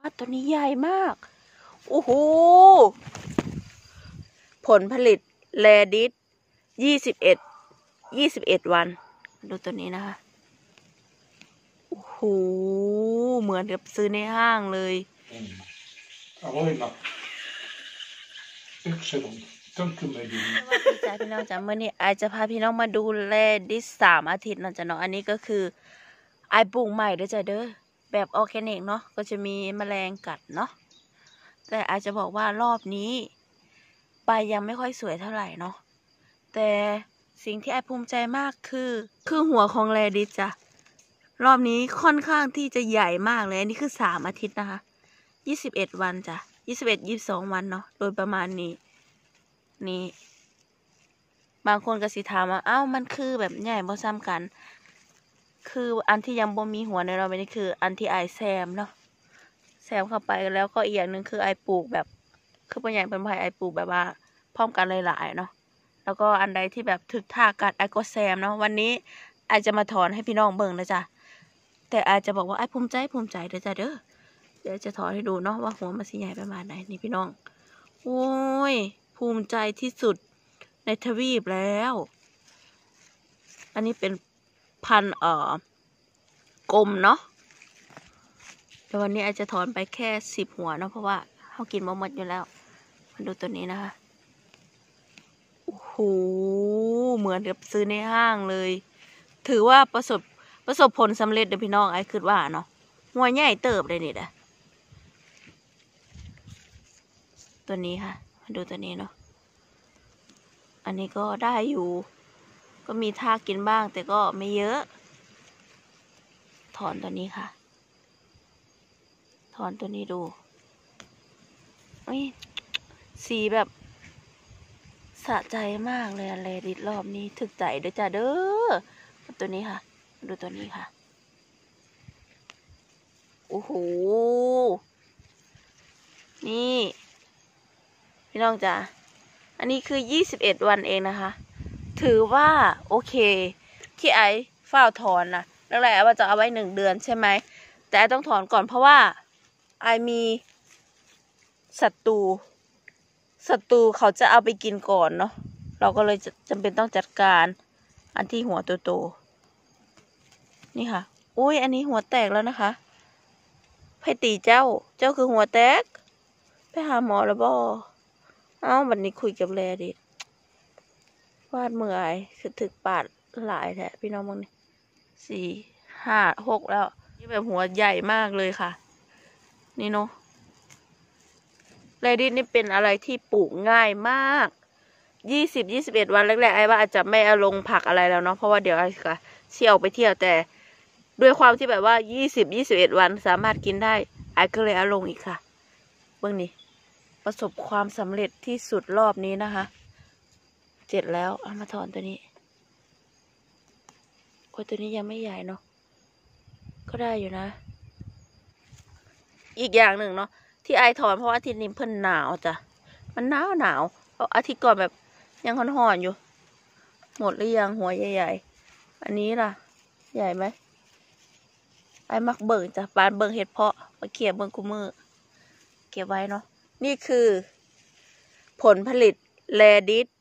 ตัวนี้ใหญ่มากโอ้โหผลผลิตแลดิส21 วันดูตัวนี้นะคะโอ้โหเหมือนกับซื้อในห้างเลยดีใจพี่น้องจ้ะเมื่อนี้ไอจะพาพี่น้องมาดูแลดิส3 อาทิตย์นะจ๊ะเนาะอันนี้ก็คือไอปลูกใหม่เด้อจ้ะเด้อแบบออร์แกนิกเนาะก็จะมีแมลงกัดเนาะแต่อาจจะบอกว่ารอบนี้ใบยังไม่ค่อยสวยเท่าไหร่เนาะแต่สิ่งที่ไอภูมิใจมากคือหัวของแลดิสจ้ะรอบนี้ค่อนข้างที่จะใหญ่มากเลยอันนี้คือ3 อาทิตย์นะคะ21 วันจ้ะ22 วันเนาะโดยประมาณนี้นี่บางคนก็สิถามว่ามันคือแบบใหญ่บ่ซ้ำกันคืออันที่ยังบ่มีหัวในเราไม่ได้คืออันที่ไอแซมเนาะแซมเข้าไปแล้วก็อีกอย่างหนึ่งคือไอปลูกแบบคือเป็นอย่างเป็นไผ่ไอปลูกแบบว่าพร้อมกันหลายๆเนาะแล้วก็อันใดที่แบบถึกท่ากัดไอก็แซมเนาะวันนี้ไอจะมาถอนให้พี่น้องเบิ่งนะจ๊ะแต่อาจจะบอกว่าไอภูมิใจเด้อจ้ะเด้อเดี๋ยวจะถอนให้ดูเนาะว่าหัวมันสิใหญ่ประมาณไหนนี่พี่น้องโอ้ยภูมิใจที่สุดในทวีปแล้วอันนี้เป็นพันกลมเนาะแต่วันนี้อาจจะถอนไปแค่10 หัวเนาะเพราะว่าเขากินหมดอยู่แล้วมาดูตัวนี้นะคะโอ้โหเหมือนกับซื้อในห้างเลยถือว่าประสบผลสำเร็จเด้อพี่น้องไอ้คิดว่าเนาะหัวใหญ่เติบเลยนี่แหละตัวนี้ค่ะมาดูตัวนี้เนาะอันนี้ก็ได้อยู่ก็มีท่ากินบ้างแต่ก็ไม่เยอะถอนตัวนี้ค่ะถอนตัวนี้ดูสีแบบสะใจมากเลยเลดิสรอบนี้ถึกใจเด้อจ้าเด้อตัวนี้ค่ะดูตัวนี้ค่ะโอ้โหนี่พี่น้องจ้าอันนี้คือ21 วันเองนะคะถือว่าโอเคที่ไอเฝ้าถอนนะแรกๆว่าจะเอาไว้1 เดือนใช่ไหมแต่ต้องถอนก่อนเพราะว่าไอมีศัตรูเขาจะเอาไปกินก่อนเนาะเราก็เลยจำเป็นต้องจัดการอันที่หัวโตๆนี่ค่ะอุ้ยอันนี้หัวแตกแล้วนะคะไผ่ตีเจ้าคือหัวแตกไปหาหมอแล้วบ่วันนี้คุยกับแลดิวาดเมื่อยคือถึกปาดหลายแท้พี่น้องมึงนี่4 5 6แล้วนี่แบบหัวใหญ่มากเลยค่ะนี่เนาะแลดิสนี่เป็นอะไรที่ปลูกง่ายมาก21 วันแรกๆไอ้ว่าอาจจะไม่เอาลงผักอะไรแล้วเนาะเพราะว่าเดี๋ยวไอ้ค่ะเชี่ยวไปเที่ยวแต่ด้วยความที่แบบว่า21 วันสามารถกินได้ไอ้ก็เลยเอาลงอีกค่ะเบื้องนี้ประสบความสำเร็จที่สุดรอบนี้นะคะเสร็จแล้วเอามาถอนตัวนี้โอ้ยตัวนี้ยังไม่ใหญ่เนาะก็ได้อยู่นะอีกอย่างหนึ่งเนาะที่ไอถอนเพราะว่าอาทิตย์นี้เพิ่นหนาวจ้ะมันหนาวเพราะอาทิตย์ก่อนแบบยังห่อนๆอยู่หมดหรือยังหัวใหญ่ๆอันนี้ล่ะใหญ่ไหมไอมักเบิ่งจ้ะปานเบิ่งเห็ดเพาะมาเขี่ยเบิ่งคุมือเก็บไว้เนาะนี่คือผลผลิตแลดิส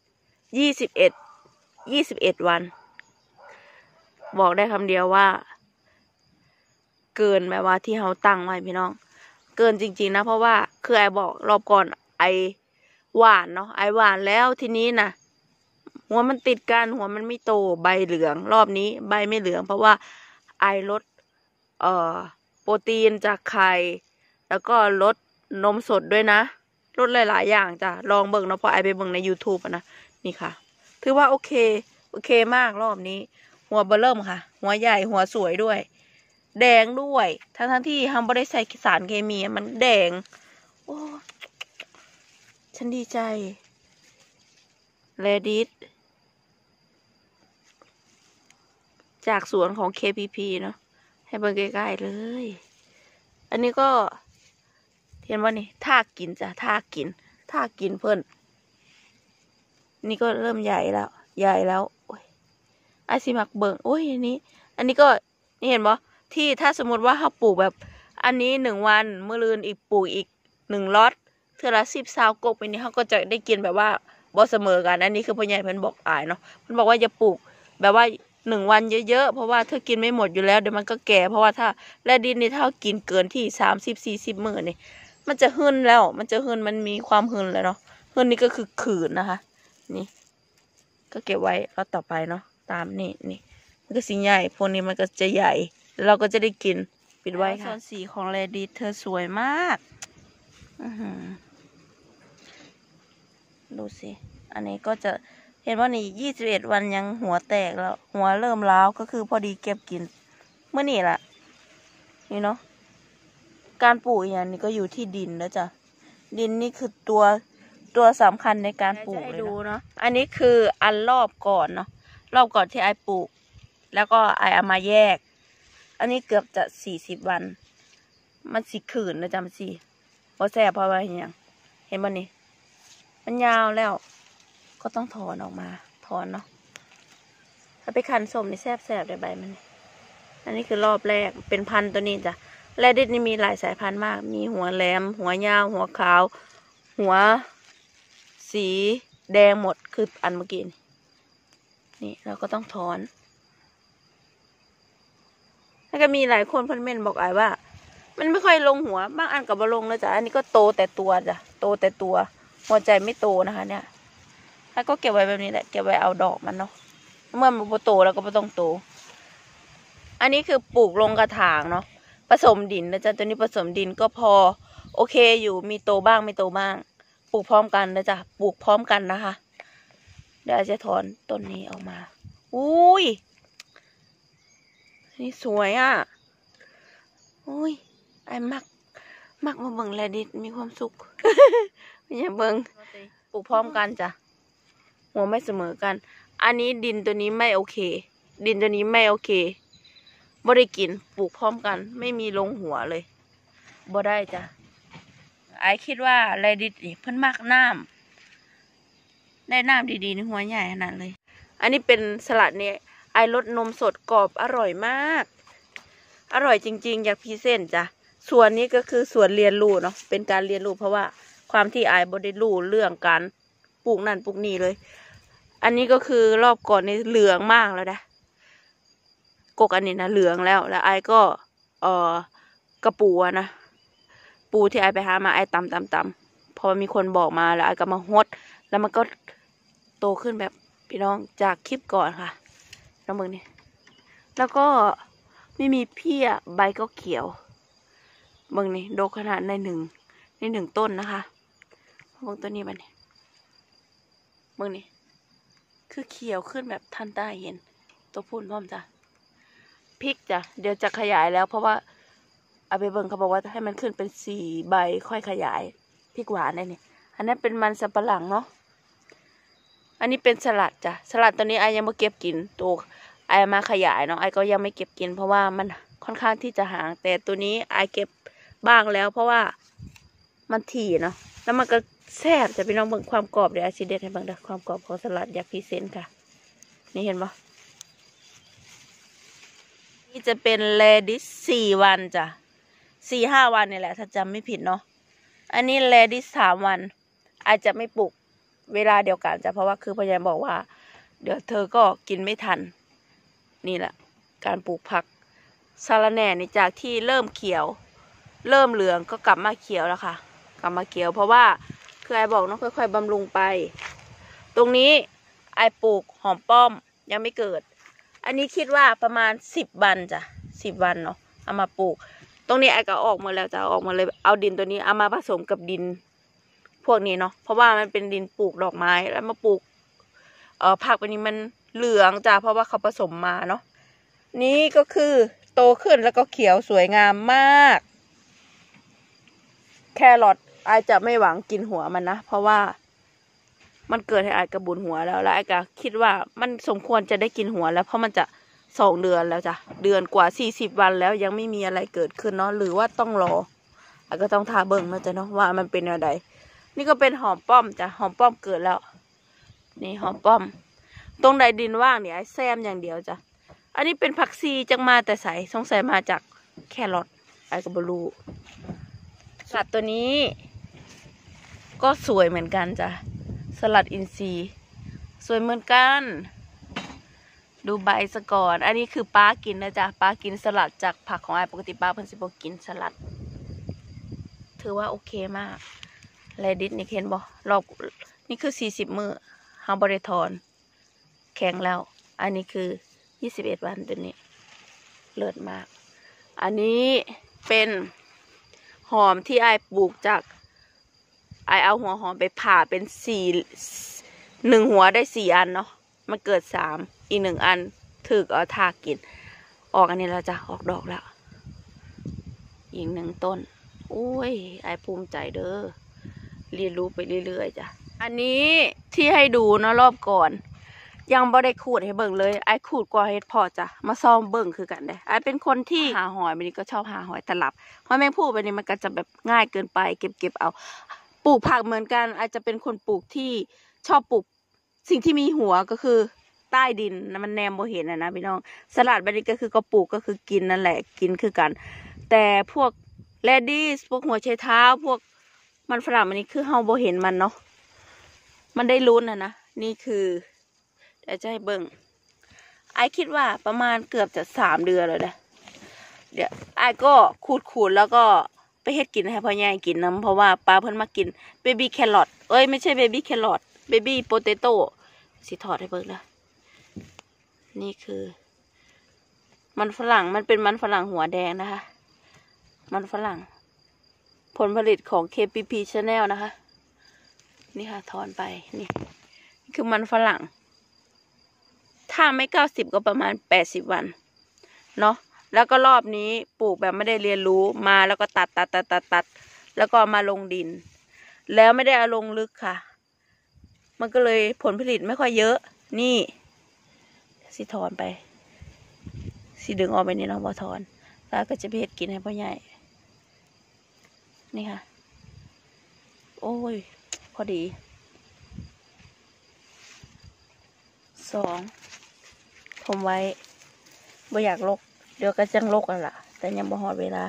21 วันบอกได้คำเดียวว่าเกินแบบว่าที่เขาตั้งไว้พี่น้องเกินจริงๆนะเพราะว่าคือไอบอกรอบก่อนไอหวานเนาะไอหวานแล้วทีนี้นะหัวมันติดกันหัวมันไม่โตใบเหลืองรอบนี้ใบไม่เหลืองเพราะว่าไอลดโปรตีนจากไข่แล้วก็ลดนมสดด้วยนะลดหลายๆอย่างจ้ะลองเบิ่งเนาะเพราะไอไปเบิ่งใน YouTube นะนี่ค่ะถือว่าโอเคมากรอบนี้หัวเบอร์เริ่มค่ะหัวใหญ่หัวสวยด้วยแดงด้วยทั้งที่ทำไม่ได้ใส่สารเคมีมันแดงโอ้ฉันดีใจแลดิสจากสวนของ KPP เนาะให้เบิ่งใกล้ๆเลยอันนี้ก็เห็นว่านี่ท่ากินจ้ะท่ากินเพิ่นนี่ก็เริ่มใหญ่แล้วโอ้ยไอซิมักเบิ่งโอ้ยอันนี้ก็นี่เห็นบ่ที่ถ้าสมมติว่าเขาปลูกแบบอันนี้1 วันมื้อลืนอีกปลูกอีก1 ล็อตเทื่อละ10-20 กกปีนี้เขาก็จะได้กินแบบว่าบ่เสมอกันอันนี้คือพ่อใหญ่เพิ่นบอกอายเนาะเพิ่นบอกว่าอย่าปลูกแบบว่า1 วันเยอะๆเพราะว่าถ้ากินไม่หมดอยู่แล้วเดี๋ยวมันก็แก่เพราะว่าถ้าแร่ดินนี่ถ้ากินเกินที่30-40 มื้อนี่มันจะหึ่นแล้วมันจะหึ่นมันมีความหึ่นแล้วเนาะหึ่นนี่ก็คือขืนนะคะนี่ก็เก็บไว้แล้วต่อไปเนาะตามนี่มันก็สีใหญ่พวกนี้มันก็จะใหญ่แล้วเราก็จะได้กินปิดไว้ค่ะส่วนสีของแรดิสเธอสวยมากดูสิอันนี้ก็จะเห็นว่านี่21 วันยังหัวแตกแล้วหัวเริ่มร้าวก็คือพอดีเก็บกินเมื่อนี่แหละนี่เนาะการปลูกอย่างนี้ก็อยู่ที่ดินนะจ๊ะดินนี่คือตัวสำคัญในการปลูกเลยเนาะอันนี้คืออันรอบก่อนเนาะรอบก่อนที่ไอปลูกแล้วก็ไอเอามาแยกอันนี้เกือบจะ40 วันมันสีขืนนะจ๊ะมันสีพอแสบเพราะว่าอย่างเห็นมันนี่มันยาวแล้วก็ต้องถอนออกมาถอนเนาะถ้าไปคั้นส้มนี่แสบได้ใบมันอันนี้คือรอบแรกเป็นพันธุ์ตัวนี้จ้ะแรดิสนี่มีหลายสายพันธุ์มากมีหัวแหลมหัวยาวหัวขาวหัวสีแดงหมดคืออันเมื่อกี้นี่เราก็ต้องถอนแล้วก็มีหลายคนเพิ่นเม่นบอกไอ้ว่ามันไม่ค่อยลงหัวบางอันกับบลงแล้วจ้ะอันนี้ก็โตแต่ตัวจ้ะโตแต่ตัวหัวใจไม่โตนะคะเนี่ยแล้วก็เก็บไว้แบบนี้แหละเก็บไว้เอาดอกมันเนาะเมื่อมันโตแล้วก็ไม่ต้องโตอันนี้คือปลูกลงกระถางเนาะผสมดินนะจ๊ะตัวนี้ผสมดินก็พอโอเคอยู่มีโตบ้างไม่โตบ้างปลูกพร้อมกันนะจ๊ะปลูกพร้อมกันนะคะเดี๋ยวจะถอนต้นนี้ออกมาอุ้ยนี่สวยอ่ะอุ้ยไอ้มักมาเบิ่งแลดิสมีความสุข อย่าเบิ่งปลูกพร้อมกันจ้ะหัวไม่เสมอกันอันนี้ดินตัวนี้ไม่โอเคดินตัวนี้ไม่โอเคบ่ได้กินปลูกพร้อมกันไม่มีลงหัวเลยบ่ได้จ้ะไอคิดว่าแลดิสเพิ่นมักน้ำได้น้ำดีๆในหัวใหญ่ขนาดเลยอันนี้เป็นสลัดเนี่ยไอรสนมสดกรอบอร่อยมากอร่อยจริงๆอยากพรีเซนต์จ้ะส่วนนี้ก็คือส่วนเรียนรู้เนาะเป็นการเรียนรู้เพราะว่าความที่ไอบ่ได้รู้เรื่องการปลูกนั่นปลูกนี่เลยอันนี้ก็คือรอบก่อนนี่เหลืองมากแล้วนะกกอันนี้นะเหลืองแล้วไอก็กระปูนะปูที่ไอไปหามาไอตำพอมีคนบอกมาแล้วไอก็มาฮดแล้วมันก็โตขึ้นแบบพี่น้องจากคลิปก่อนค่ะน้องเบิ่งนี่แล้วก็ไม่มีเพี้ยใบก็เขียวเบิ่งนี่โดกขนาดในหนึ่งต้นนะคะเบิ่งตัวนี้มันเบิ่งนี่คือเขียวขึ้นแบบทันตาเห็นตัวพุ่นพร้อมจ้ะพริกจ้ะเดี๋ยวจะขยายแล้วเพราะว่าเอาไปเบิ่งเขาบอกว่าให้มันขึ้นเป็น4 ใบค่อยขยายพริกหวานนี่อันนั้นเป็นมันสับปะหลังเนาะอันนี้เป็นสลัดจ้ะสลัดตัวนี้ไอยังไม่เก็บกินตัวไอมาขยายเนาะไอก็ยังไม่เก็บกินเพราะว่ามันค่อนข้างที่จะห่างแต่ตัวนี้ไอเก็บบ้างแล้วเพราะว่ามันถี่เนาะแล้วมันก็แซ่บจะไปลองเบิ่งความกรอบเดี๋ยวไอซิเด็ดให้เบิ่งเด้อความกรอบของสลัดอยากพรีเซนต์ค่ะนี่เห็นปะนี่จะเป็นแลดิส4 วันจ้ะ4-5 วันนี่แหละถ้าจำไม่ผิดเนาะอันนี้แลดิส3 วันอาจจะไม่ปลูกเวลาเดียวกันจ้ะเพราะว่าคือพยายามบอกว่าเดี๋ยวเธอก็กินไม่ทันนี่แหละการปลูกผักสะระแหน่นี่จากที่เริ่มเขียวเริ่มเหลืองก็กลับมาเขียวแล้วค่ะกลับมาเขียวเพราะว่าคือไอบอกน้องค่อยๆบำรุงไปตรงนี้ไอปลูกหอมป้อมยังไม่เกิดอันนี้คิดว่าประมาณ10 วันจ้ะ10 วันเนาะเอามาปลูกตรงนี้ไอก็ออกมาแล้วจะออกมาเลยเอาดินตัวนี้เอามาผสมกับดินพวกนี้เนาะเพราะว่ามันเป็นดินปลูกดอกไม้แล้วมาปลูกผักวันนี้มันเหลืองจ้ะเพราะว่าเขาผสมมาเนาะนี่ก็คือโตขึ้นแล้วก็เขียวสวยงามมากแครอทไอจะไม่หวังกินหัวมันนะเพราะว่ามันเกิดให้ไอกระบุนหัวแล้วไอก็คิดว่ามันสมควรจะได้กินหัวแล้วเพราะมันจะ2 เดือนแล้วจ้ะเดือนกว่า40 วันแล้วยังไม่มีอะไรเกิดขึ้นเนาะหรือว่าต้องรอไอก็ต้องทาเบิ่งนะจ๊ะเนาะว่ามันเป็นอะไรนี่ก็เป็นหอมป้อมจ้ะหอมป้อมเกิดแล้วนี่หอมป้อมตรงใดดินว่างเนี่ยไอแซมอย่างเดียวจ้ะอันนี้เป็นผักชีจังมาแต่ใสสงสัยมาจากแครอทไออ้ก็บ่รู้สลัดตัวนี้ก็สวยเหมือนกันจ้ะสลัดอินทรีย์สวยเหมือนกันดูใบซะก่อนอันนี้คือป้ากินนะจ๊ะป้ากินสลัดจากผักของไอ้ปกติป้าเพิ่นสิบ่กินสลัดถือว่าโอเคมากแลดิสนี่เห็นบ่รอบนี่คือ40 มื้อเฮาบ่ได้ถอนแข็งแล้วอันนี้คือ21 วันตัวนี้เลิศมากอันนี้เป็นหอมที่ไอ้ปลูกจากไอ้เอาหัวหอมไปผ่าเป็น1 หัวได้4 อันเนาะมันเกิด3อีก1 อันถึกเอาทากินออกอันนี้แล้วจ้ะออกดอกแล้วอีก1 ต้นโอ้ยไอ้ภูมิใจเด้อเรียนรู้ไปเรื่อยๆจ้ะอันนี้ที่ให้ดูเนาะรอบก่อนยังบ่ได้ขูดให้เบิ่งเลยไอ้ขูดกว่าเฮ็ดพอจ้ะมาซ่อมเบิ่งคือกันได้ไอ้เป็นคนที่หาหอยมันนี้ก็ชอบหาหอยตลับหอยแมงภู่แบบนี้มันก็จะแบบง่ายเกินไปเก็บเอาปลูกผักเหมือนกันอาจจะเป็นคนปลูกที่ชอบปลูกสิ่งที่มีหัวก็คือใต้ดินนะมันแนมบ่เห็นนะพี่น้องสลัดแบบนี้ก็คือก็ปลูกก็คือกินนั่นแหละกินคือกันแต่พวกแรดดี้พวกหัวไชเท้าพวกมันฝรั่งอันนี้คือเฮาบ่เห็นมันเนาะมันได้ลุ้นนะนี่คือเดี๋ยวจะให้เบิ่งไอคิดว่าประมาณเกือบจะ3 เดือนเลยนะเดี๋ยวไอก็ขูดแล้วก็ไปเฮ็ดกินให้พ่อใหญ่กินน้ำเพราะว่าปลาเพิ่นมากินเบบี้แครอทไม่ใช่เบบี้แครอทเบบี้โปเตโต้สิถอดให้เบิ่งนะนี่คือมันฝรั่งมันเป็นมันฝรั่งหัวแดงนะคะมันฝรั่งผลผลิตของ KPP Channel นะคะนี่ค่ะถอนไปนี่คือมันฝรั่งถ้าไม่90ก็ประมาณ80 วันเนาะแล้วก็รอบนี้ปลูกแบบไม่ได้เรียนรู้มาแล้วก็ตัดแล้วก็มาลงดินแล้วไม่ได้เอาลงลึกค่ะมันก็เลยผลผลิตไม่ค่อยเยอะนี่สิถอนไปสิดึงออกไปนี่น้องบ่ถอนแล้วก็จะไปเฮ็ดกินให้พ่อใหญ่นี่ค่ะโอ้ยพอดี2ผมไว้บ่อยากลกเดี๋ยวก็จังลกอ่ะล่ะแต่ยังบ่ฮอดเวลา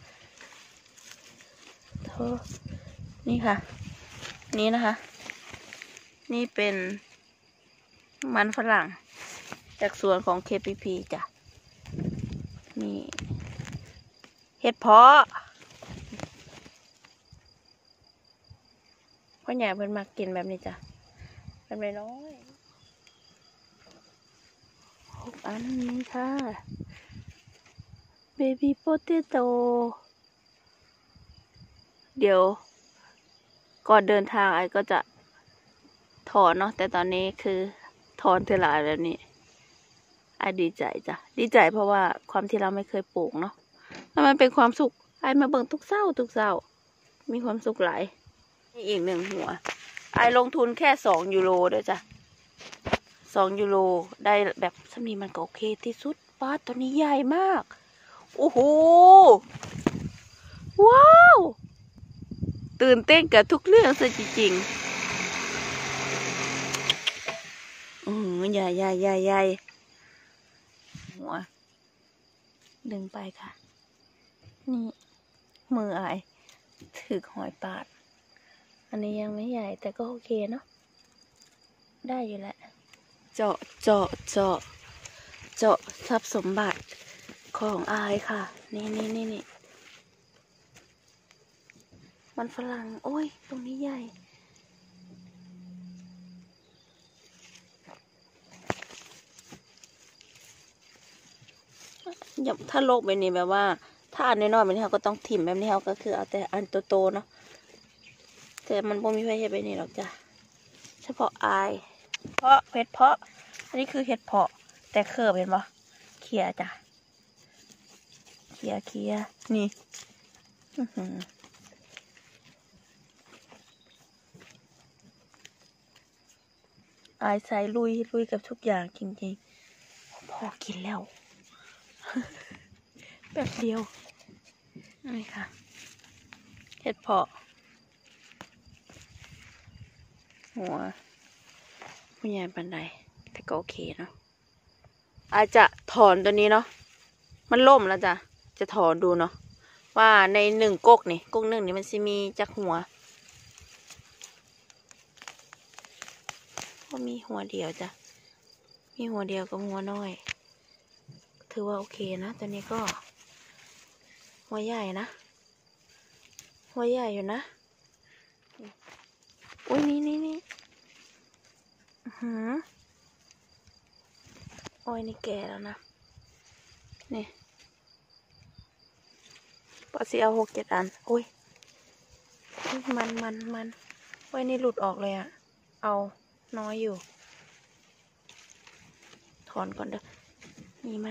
นี่ค่ะนี่นะคะนี่เป็นมันฝรั่งจากสวนของ KPP จ้ะนี่เห็ดเพาะพ่อใหญ่เพิ่นมากินแบบนี้จ้ะเป็นน้อย6 อันนี้ค่ะเบบี้โปเตโต้เดี๋ยวก่อนเดินทางไอ้ก็จะถอนเนาะแต่ตอนนี้คือถอนเทลาแล้วนี่ไอ้ดีใจจ้ะดีใจเพราะว่าความที่เราไม่เคยปลูกเนาะแล้วมันเป็นความสุขไอ้มาเบิ่งทุกเศร้ามีความสุขหลายนี่อีก1 หัวไอ้ลงทุนแค่2 ยูโรเด้อจ้ะ2 ยูโรได้แบบสมีมันก็โอเคที่สุดป้าตัวนี้ใหญ่มากโอ้โหว้าวตื่นเต้นกับทุกเรื่องซะจริงใหญ่หัวดึงไปค่ะนี่มืออายถือหอยปาดอันนี้ยังไม่ใหญ่แต่ก็โอเคเนาะได้อยู่แหละเจาะทรัพย์สมบัติของอายค่ะนี่มันฝรั่งโอ้ยตรงนี้ใหญ่ถ้าโลกแบบนี้แบบว่าถ้าอันน้อยๆแบบนี้เขาก็ต้องถิ่มแบบนี้เขาก็คือเอาแต่อันโตๆเนาะแต่มันบ่มีไฟเห็ดแบบนี้หรอกจ้ะเฉพาะอายเพราะเห็ดเพาะอันนี้คือเห็ดเพาะแต่เคิร์ฟเห็นปะเคลียจ้ะเคลียนี่อายใส่ลุยกับทุกอย่างจริงๆพอกินแล้วแบบเดียวนี่ค่ะเห็ดเพาะหัวผู้ใหญ่ปันใดแต่ก็โอเคเนาะอาจจะถอนตัวนี้เนาะมันล่มแล้วจ้ะจะถอนดูเนาะว่าใน1 ก๊กนี่ก๊ก1นี่มันสิมีจักหัวก็มีหัวเดียวจ้ะมีหัวเดียวกับหัวน้อยถือว่าโอเคนะตัวนี้ก็หัวใหญ่นะหัวใหญ่อยู่นะอุ้ยนี่โอ้ยนี่แก่แล้วนะนี่ปอสิเอา6-7 อันโอ้ยมันโอ้ยนี่หลุดออกเลยอะเอาน้อยอยู่ถอนก่อนเด้อมีไหม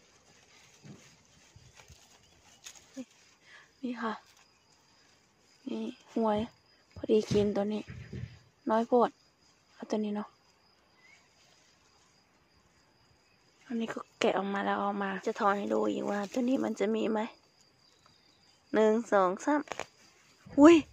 นี่ค่ะนี่หวยพอดีกินตัวนี้น้อยโพดเอาตัวนี้เนาะอันนี้ก็แกะออกมาแล้วเอามาจะถอนให้ดูอีกว่าตัวนี้มันจะมีไหม1 2 3อุ้ย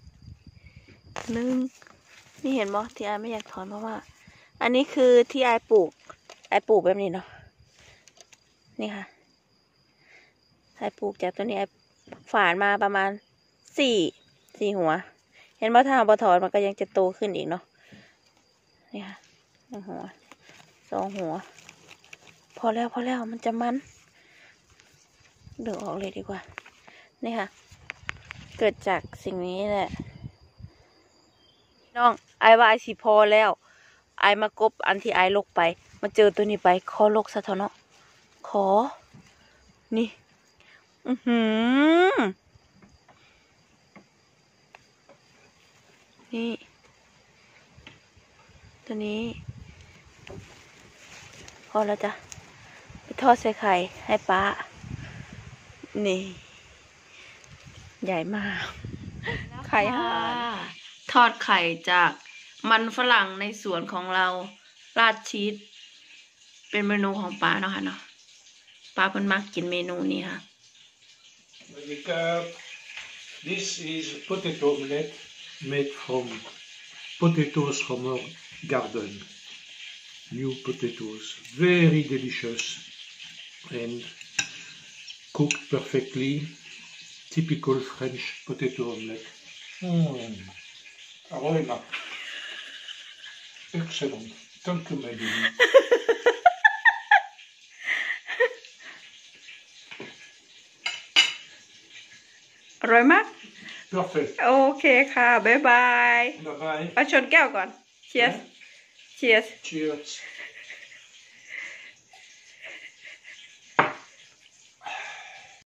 นี่เห็นบ่ที่ไอไม่อยากถอนเพราะว่าอันนี้คือที่ไอปลูกแบบนี้เนาะนี่ค่ะไอปลูกจากตัวนี้ไอฝานมาประมาณ4 หัวเห็นบ่ถ้าบ่ถอนมันก็ยังจะโตขึ้นอีกเนาะนี่ค่ะ1 หัว 2 หัวพอแล้วมันจะมันเดึงออกเลยดีกว่านี่ค่ะเกิดจากสิ่งนี้แหละน้องไอว่าไอสิพอแล้วไอมากบอันที่ไอลกไปมาเจอตัวนี้ไปขอลกซะเถอะเนาะขอนี่นี่ตัวนี้พอแล้วจ้ะไปทอดใส่ไข่ให้ป้านี่ใหญ่มากไข่ห่านทอดไข่จากมันฝรั่งในสวนของเราราดชีสเป็นเมนูของป้าเนาะค่ะเนาะป้าเพิ่นมักกินเมนูนี้ค่ะ This is potato omelette made from potatoes from our garden. New potatoes, very delicious and cooked perfectly. Typical French potato omelette. Aroma. Excellent. Thank you, my dear. อร่อยมาก Perfect. โอเคค่ะบ๊ายบาย Bye bye. เอาชนแก้วก่อน Cheers Cheers Cheers.